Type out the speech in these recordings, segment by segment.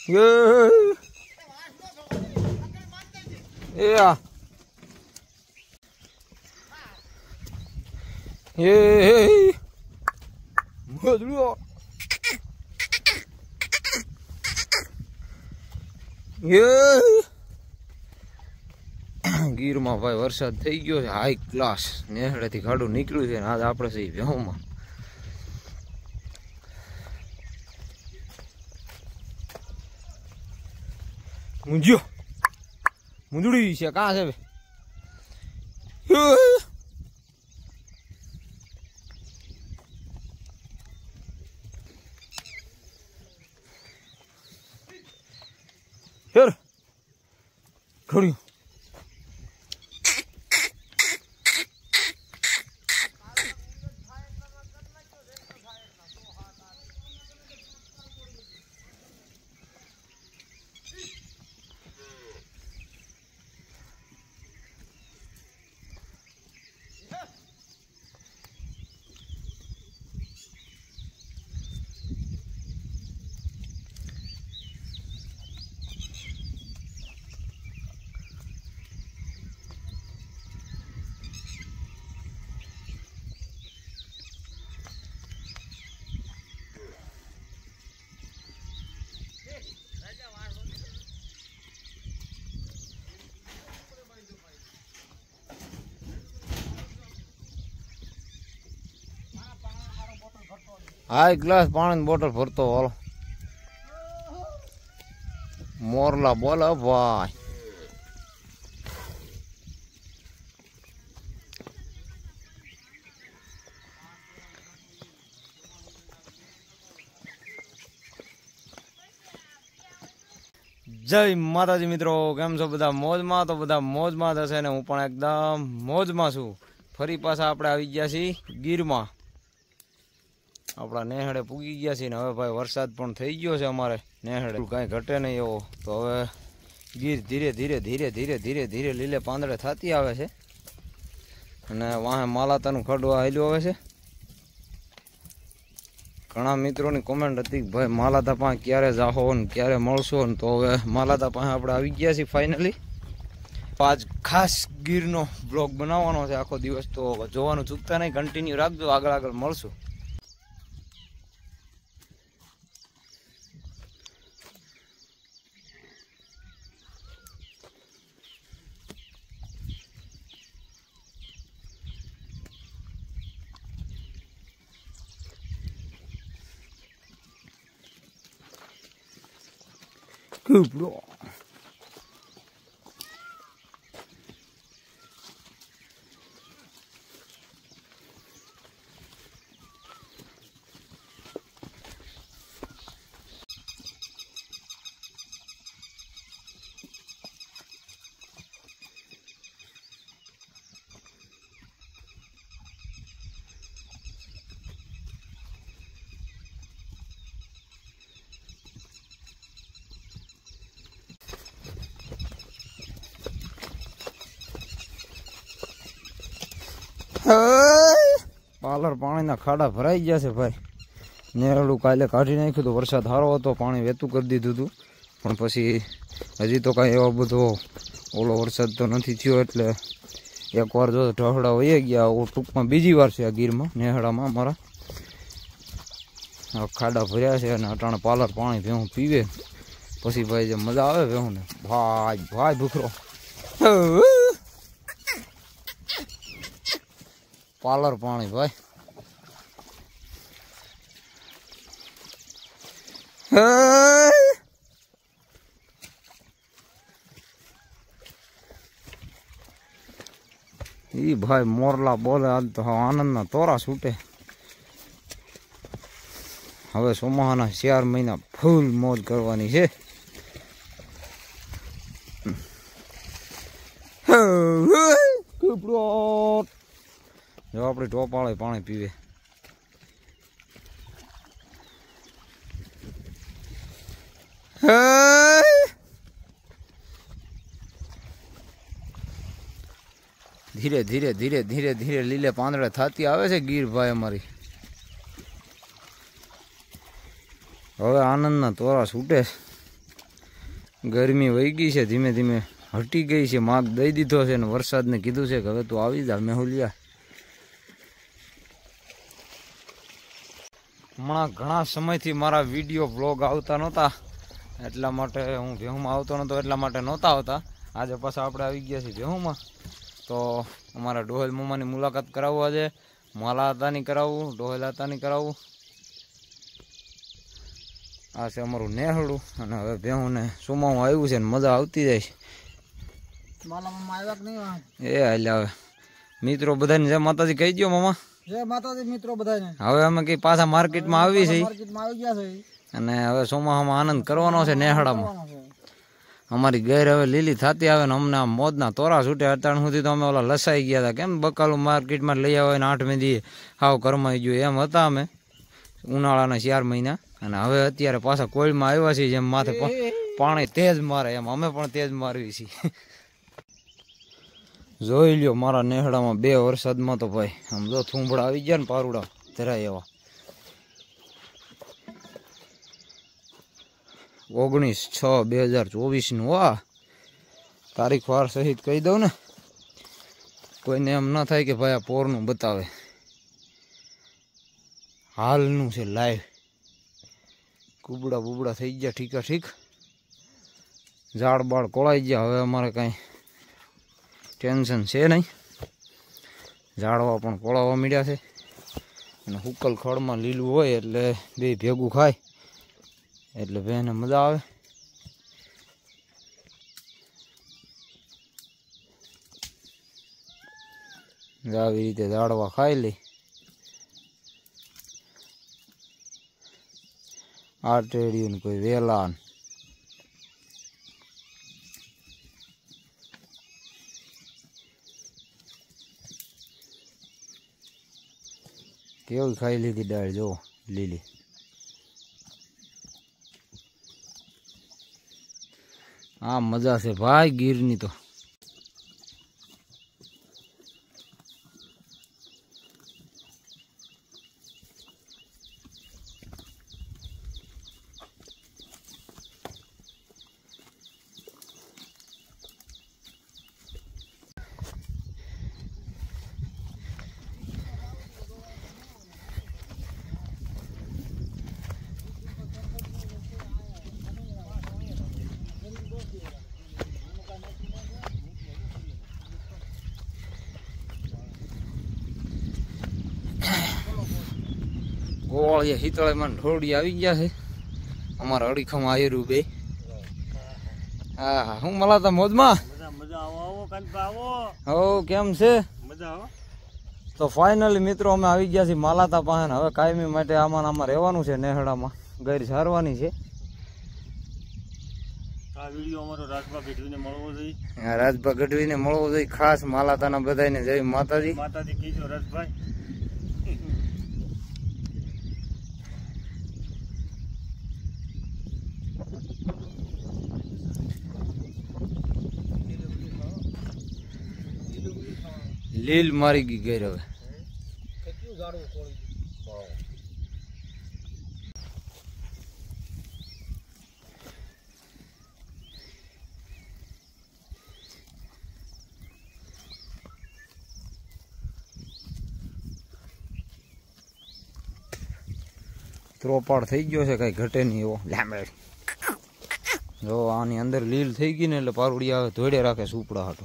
Yeah. Yeah. ગીરમાં ભાઈ વરસાદ થઈ ગયો છે હાઈ ક્લાસ નેહડેથી ખાડું નીકળ્યું છે આજ આપણે છે ભેહુમાં મુંજ્યો મુંદડી છે કાં છે હેર ઘડ્યું हाई ग्लास पानी बोतल भरतो वालो मोरला बोला भाई जय माताजी मित्रों केम छो बधा मौज में तो बधा मौज में हशे ने हूँ पण एकदम मौज में छूं फरी पाछा आपणे आवी गया छीए गीर में अपना नेहड़े पूगी गया छे ने हवे भाई वरसाद पण थई गयो छे अमारे नेहड़े काई घटे नहीं एवो तो हवे गीर धीरे धीरे धीरे धीरे धीरे धीरे लीले પાંદડે थती आवे छे अने वाहे मालातानुं खडो हाल्यो आवे छे घणा मित्रों कमेंट हती भाई मालाता पासे क्यारे जाहो ने क्यारे मळशो ने तो हवे मालाता पासे आपणे आवी गया छीए फाइनली आज खास गीरनो ब्लॉग बनावવાનો છે આખો દિવસ તો જોવાનું ચૂકતા નહીં કન્ટિન્યુ રાખજો આગળ આગળ મળશું Bro. पालर पानी ना खाड़ा भराई गया से भाई नेरड़ू काले काढ़ी नाख्युं तो वरसाद सारो हतो पाणी वेतुं करी दीधुं हतुं पण पछी हजी तो कांई एवो बधो ओलो वरसाद तो नथी थयो एटले एक वार जो ढहड़ा वही गया टूंकमां बीजी वार छे आ गीरमां नेहड़ामां अमारा खाड़ा भर्या छे अने अटाणे पालर पाणी भेहूं पीवे पछी भाई जे मजा आवे भेहूं ने भाई भाई भूखरो पालर पानी भाई ई भाई मोरला बोले आज तो आनंद ना तोरा छूटे हवे सोमाहाना 4 महीना फूल मौज करवानी छे जो अपनी टोप वाले पानी पीवे धीरे धीरे धीरे धीरे धीरे लीले પાંદડે थती आवे छे गीर भाई अमारी हवे आनंद ना तोरा छूटे ગરમી વહી ગઈ છે, ધીમે ધીમે હટી ગઈ છે, માગ દઈ દીધો છે ને વરસાદને કીધું છે કે હવે તું આવી જા મેહુલિયા. હમણાં ઘણા સમયથી મારા વિડીયો બ્લોગ આવતા નહોતા, એટલા માટે હું ભેહુમાં આવતો નહોતો, એટલા માટે નહોતા આવતા. આજે પાછા આપણે આવી ગયા છીએ ભેહુમાં, તો અમારા ડોહેલ મામાની મુલાકાત કરાવવું, આજે માલા હતાની કરાવવું, ડોહેલ હતાની કરાવવું. આ છે અમારું નેહડું, અને હવે ભેહુંને સુમાવું આવ્યું છે ને મજા આવતી જાય છે. એ હાલ હવે મિત્રો બધાને જય માતાજી કહી દો મામા. જય માતાજી મિત્રો બધાને. હવે અમે કઈ પાછા માર્કેટમાં આવી છે અને હવે ચોમાસામાં આનંદ કરવાનો છે નેહડામાં. અમારી ગેર હવે લીલી થતી આવે ને અમને આમ મોજના તોરા છૂટે. અત્યાર સુધી તો અમે ઓલા લસાઈ ગયા હતા, કેમ બકાલું માર્કેટમાં લઈ આવે ને 8મે દી હાવ કરમાઈ ગયું એમ હતા અમે ઉનાળાના 4 મહિના. અને હવે અત્યારે પાછા કોઈલમાં આવ્યા છીએ, જેમ માથે પાણી તેજ મારે એમ અમે પણ તેજ મારવી છીએ. જોઈ લ્યો મારા નેહડામાં 2 વરસાદમાં તો ભાઈ આમ જો થૂંભડા આવી ગયા ને પારુડા ધરાય એવા. 19/6/2024 વાહ તારીખ વાર સહિત કહી દઉં ને, કોઈને એમ ન થાય કે ભાઈ આ પોરનું બતાવે. હાલનું છે લાઈવ. કુબડા બુબડા થઈ ગયા ઠીકા ઠીક, ઝાડ બાળ કોળાઈ ગયા. હવે અમારે કાંઈ ટેન્શન છે નહીં, ઝાડવા પણ કોળાવા મીડ્યા છે અને હુકલ ખડમાં લીલું હોય એટલે બે ભેગું ખાય એટલે બેને મજા આવે. આવી રીતે ઝાડવા ખાઈ લે. આટેડિયું ને કોઈ વેલા કેવી ખાઈ લીધી દાળ જો લીલી. આ મજા છે ભાઈ ગીરની તો. ગોળીએ હિતળેમાં ઢોળી આવી ગયા છે અમારા અડીખામાં આયરું બે. હા હું મલાતા મોજમાં. હો કેમ છે? તો ફાઇનલી મિત્રો અમે આવી ગયા છીએ માલાતા પાસે. હવે કાયમી માટે આમાં રહેવાનું છે નેહડામાં, ગેર સારવાની છે. આ વિડિયો અમારો રાજભા ગઢવીને મળવો જોઈએ. હા રાજભા ગઢવીને મળવો જોઈએ ખાસ. માલાતાના બધાને જય માતાજી. માતાજી કીજો રાજભાઈ. લીલ મારી ગઈ ગઈ હવે. ત્રોપાડ થઈ ગયો છે, કઈ ઘટે નહીં એવો. જો આની અંદર લીલ થઈ ગઈ ને એટલે પારુડી આવે ધોડે રાખે સુપડા હાટો.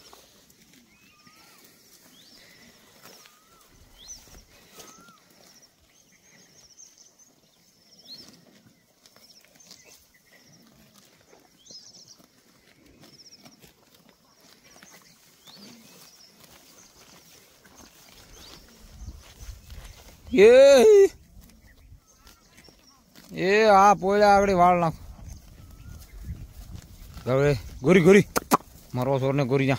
એ આ પોયલા આગળ વાળ નાખ. હવે ગોરી ગોરી મારો સોર ને ગોરી જા.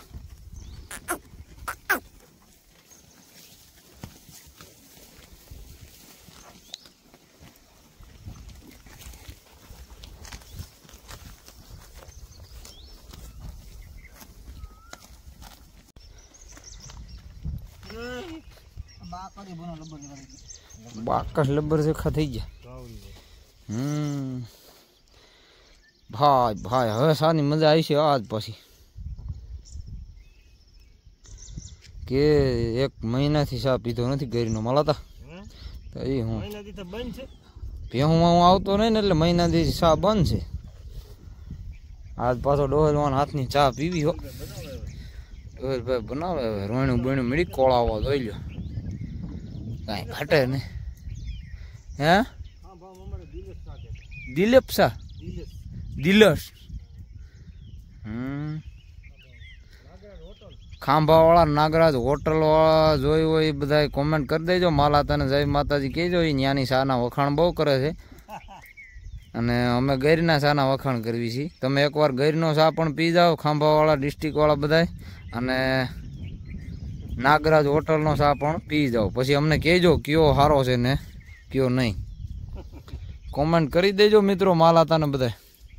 બાકસ લબર જેખા થઈ ગયા. ભાઈ ભાઈ હવે સાની મજા આવી છે આજ પછી કે 1 મહિનાથી ચા પીધો નથી ગઈરનો મળતા તો એ હું મહિનાથી તો બંધ છે ભેહુંમાં હું આવતો નહીં ને એટલે મહિનાથી ચા બંધ છે આજ પાછો ડોહલવાના હાથની ચા પીવી હો ડોહલભાઈ બનાવે હવે રોયણું બોયણું મળી કોળાવા જોઈ લ્યો કાંઈ ઘટે ને હે હા ભાવ અમારે દિલેશ સાથે દિલીપ શાહ દિલેશ દિલસ ખાંભાવાળા નાગરાજ હોટલ વાળા જોઈ હોય એ બધા કોમેન્ટ કરી દેજો માલા તને જય માતાજી કહેજો એ ન્યાની શાના વખાણ બહુ કરે છે અને અમે ગૈરના શાના વખાણ કરવી છીએ તમે એકવાર ગૈરનો શા પણ પી જાઓ ખાંભાવાળા ડિસ્ટ્રિક્ટવાળા બધાય અને નાગરાજ હોટલનો શા પણ પી જાઓ પછી અમને કહેજો કયો સારો છે ને કયો નહીં કોમેન્ટ કરી દેજો મિત્રો માલાતાને બધાય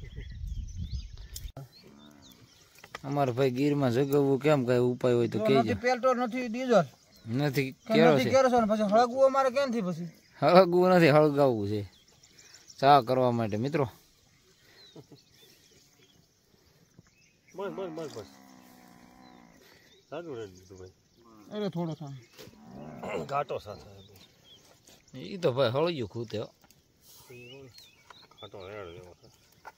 અમારે ભાઈ ગીરમાં જગવવું કેમ કઈ ઉપાય હોય તો કહેજો પેટ્રોલ નથી ડીઝલ નથી કેરો છે પછી હળગવું અમારે ક્યાંથી પછી હળગવું નથી હળગાવવું છે ચા કરવા માટે મિત્રો બસ બસ બસ બસ સારું રહે દીધું ભાઈ અરે થોડો થાય ઘાટો સાથે એ તો ભાઈ હળગ્યું ખૂતે ઘાટો રેડ જેવો છે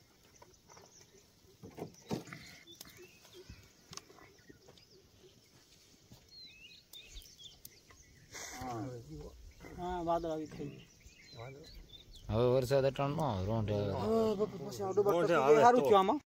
હા વાદળ આવી થઈ હવે વરસાદ અટાણ ન આવે રોંઢે આવે સારું થયું આમાં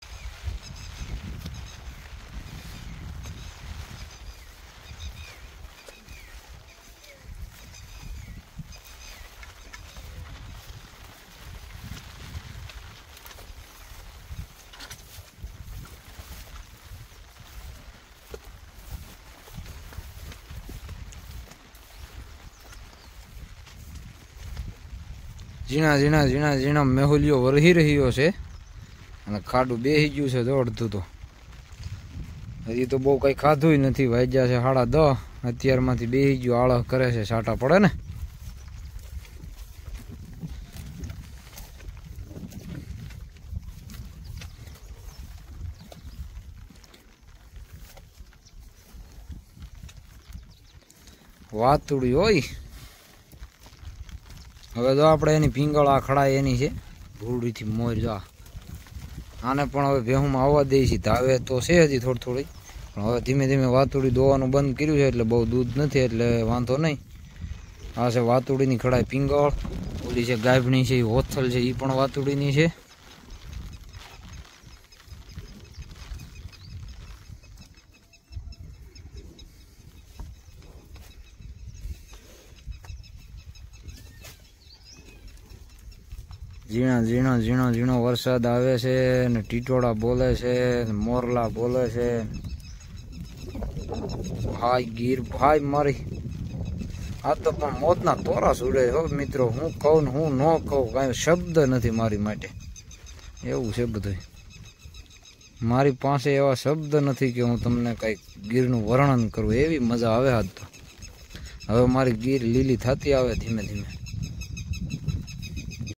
ઝીણા ઝીણા ઝીણા ઝીણા મેહુલિયો વરહી રહ્યો છે અને ખાડું બેસી ગયું છે દોડતું તો હજી તો બહુ કંઈ ખાધું નથી વાગ્યા છે 10:30 અત્યારમાંથી બેસી ગયું આળહ કરે છે છાંટા પડે ને વાતુડી હોય હવે જો આપણે એની પિંગળ આખડા એની છે ભૂડીથી મોર જા આને પણ હવે ભેહુંમાં આવવા દે છે ધાવે તો છે હજી થોડી થોડી પણ હવે ધીમે ધીમે વાતુડી દોવાનું બંધ કર્યું છે એટલે બહુ દૂધ નથી એટલે વાંધો નહીં આ છે વાતુડીની ખડાઈ પિંગળ ઓલી છે ગાભણી છે એ હોથલ છે એ પણ વાતુડીની છે ઝીણા ઝીણા ઝીણો ઝીણો વરસાદ આવે છે ને ટીટોળા બોલે છે મોરલા બોલે છે ભાઈ ગીર ભાઈ મારી આ તો પણ મોતના તોરા સુડે હો મિત્રો હું કહું ને હું ન કહું કાંઈ શબ્દ નથી મારી માટે એવું છે બધું મારી પાસે એવા શબ્દ નથી કે હું તમને કંઈક ગીરનું વર્ણન કરું એવી મજા આવે આજ તો હવે મારી ગીર લીલી થતી આવે ધીમે ધીમે